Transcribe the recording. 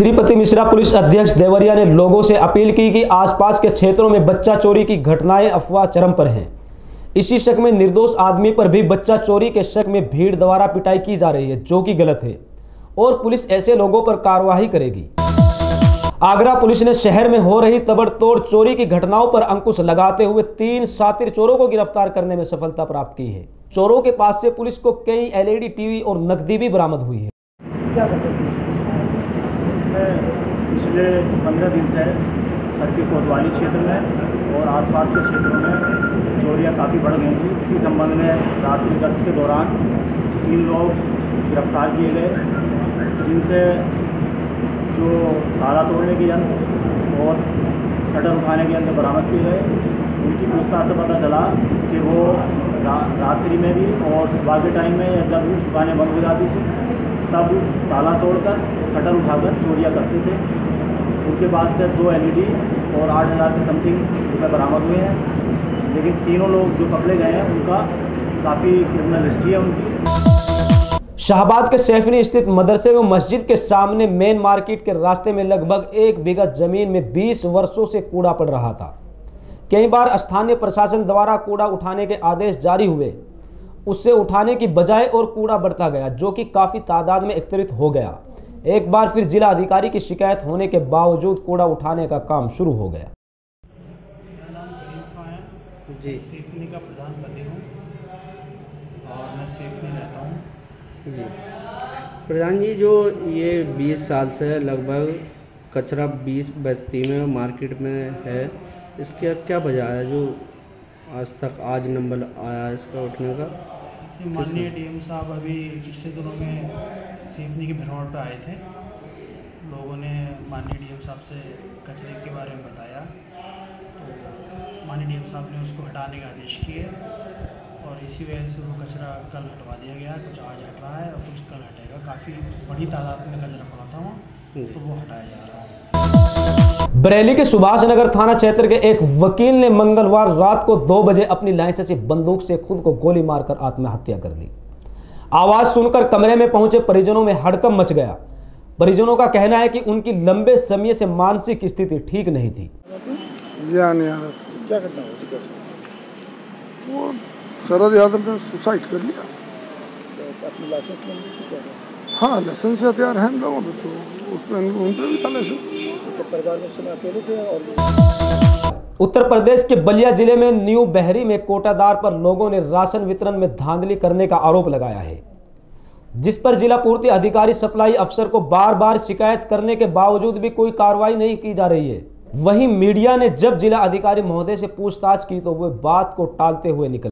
Shripati Mishra police अध्यक्ष देवरिया ने लोगों से अपील की कि आसपास के क्षेत्रों में बच्चा चोरी की घटनाएं अफवाह चरम पर हैं। इसी शक में निर्दोष आदमी पर भी बच्चा चोरी के शक में भीड़ द्वारा पिटाई की जा रही है, जो कि गलत है और पुलिस ऐसे लोगों पर कार्रवाई करेगी। आगरा पुलिस ने शहर में हो रही तबड़तोड़ चोरी की घटनाओं पर अंकुश लगाते हुए 3 शातिर चोरों को गिरफ्तार करने में सफलता प्राप्त की है। चोरों के पास से पुलिस को कई LED टीवी और नकदी भी बरामद हुई है। पिछले 15 दिन से सड़की कोतवाली क्षेत्र में और आसपास के क्षेत्रों में चोरियां काफ़ी बढ़ गई थी। इसी संबंध में रात्रि गश्त के दौरान 3 लोग गिरफ्तार किए गए, जिनसे जो ताला तोड़ने के यंत्र और शटर उठाने के यंत्र बरामद किए गए। उनकी पूछताछ से पता चला कि वो रात्रि में भी और सुबह के टाइम में या जब दुकानें बंद हो जाती थी तब ताला तोड़कर शटर उठाकर चोरियां करते थे। उनके पास से 2 LED और 8,000 के समथिंग रुपये बरामद हुए हैं, लेकिन तीनों लोग जो पकड़े गए हैं उनका काफ़ी क्रिमिनल हिस्ट्री है उनकी। शाहबाद के सैफनी स्थित मदरसे व मस्जिद के सामने मेन मार्केट के रास्ते में लगभग 1 बीघा जमीन में 20 वर्षों से कूड़ा पड़ रहा था। कई बार स्थानीय प्रशासन द्वारा कूड़ा उठाने के आदेश जारी हुए, उससे उठाने की बजाय और कूड़ा बढ़ता गया, जो कि काफ़ी तादाद में एकत्रित हो गया। एक बार फिर जिला अधिकारी की शिकायत होने के बावजूद कूड़ा उठाने का काम शुरू हो गया। मेरा नाम करीम खां है जी, सैफनी का प्रधान बने हूँ और मैं सैफनी रहता हूँ जी। प्रधान जी, जो ये 20 साल से लगभग कचरा 20 बस्ती में मार्केट में है, इसकी क्या वजह है जो आज तक आज नंबर आया इसका उठने का? माननीय DM साहब अभी पिछले दिनों में सैफनी के भ्रमण पर आए थे। लोगों ने माननीय DM साहब से कचरे के बारे में बताया, तो माननीय DM साहब ने उसको हटाने का आदेश किए और इसी वजह से वो कचरा कल हटवा दिया गया। कुछ आज हट रहा है और कुछ कल हटेगा। काफ़ी बड़ी तादाद में कचरा पड़ा था वहाँ, तो वो हटाया जा रहा है। बरेली के सुभाष नगर थाना क्षेत्र के एक वकील ने मंगलवार रात को 2 बजे अपनी लाइसेंसी बंदूक से खुद को गोली मारकर आत्महत्या कर ली। आवाज सुनकर कमरे में पहुंचे परिजनों में हड़कंप मच गया। परिजनों का कहना है कि उनकी लंबे समय से मानसिक स्थिति ठीक नहीं थी। क्या करना वो शरद यादव ने सुसाइड कर लिया। अपनी लाइसेंस में क्या है? हाँ, लाइसेंस हथियार है हम लोगों पे, तो उसमें उन पर भी था लाइसेंस। परिवार में उस समय अकेले थे। और उत्तर प्रदेश के बलिया जिले में न्यू बहरी में कोटादार पर लोगों ने राशन वितरण में धांधली करने का आरोप लगाया है, जिस पर जिला पूर्ति अधिकारी सप्लाई अफसर को बार बार शिकायत करने के बावजूद भी कोई कार्रवाई नहीं की जा रही है। वहीं मीडिया ने जब जिला अधिकारी महोदय से पूछताछ की तो वे बात को टालते हुए निकले।